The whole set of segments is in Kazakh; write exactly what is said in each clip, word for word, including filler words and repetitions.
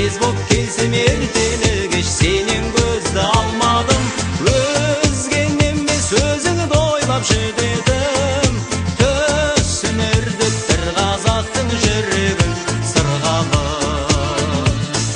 кез боп келсем ертелі кеш сенен көзді алмадым, өзген емес өзіңді ойлап жүдедім. Түсінерді бір қазақтың жүрегін сырғалып,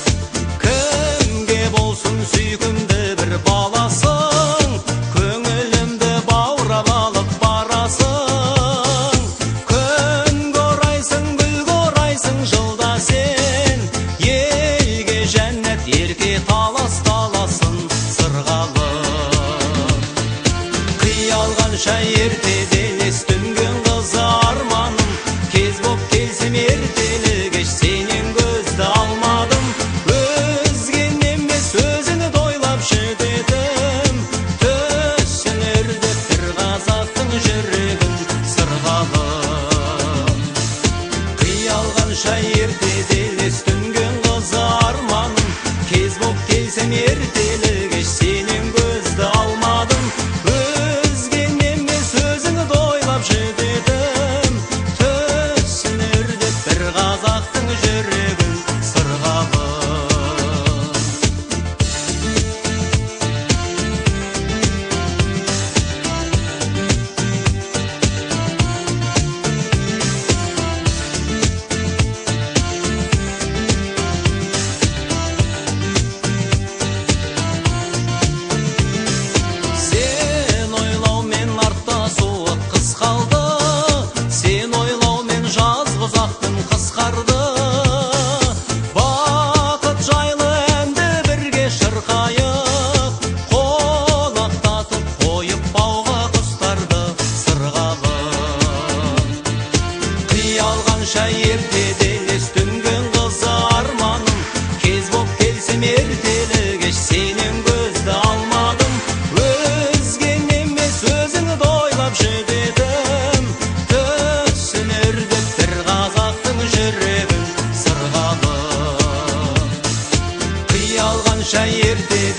кімге болсын сүйкімді бір баласың, көңілімді баурап алып барасың. Күнге орайсың, гүлге орайсың жылда сен, елге жәннат ерке талас таласын сырғалып. Қиялғанша ертеде елес дүнген қызы арманым, кез боп келсем ертелі кеш сенен көзді алмадым, өзген емес өзіңді ойлап жүдедім. Түсінерді бір қазақтың жүрегін сырғалып, қиялғанша ертеде елес дүнген қызы арманым, кез боп келсем ертелі кеш сенен көзді алмадым, өзген емес өзіңді ойлап жүдедім. Түсінерді бір қазақтың жүрегін сырғалып. Сен ойлаумен артта суық қыс қалды, сен ойлаумен жазғы ұзақтың қысқарды. Бақыт жайлы әнді бірге шырқайық, қонақтатып қойып бауға құстарды сырғалып. Қиялғанша ертеде елес дүнген қызы арманым, кез боп келсем ертелі кеш сенен көзді алмадым, өзген емес өзіңді ойлап жүдедім. Түсінерді бір қазақтың жүрегін сырғалып, қиялғанша ерте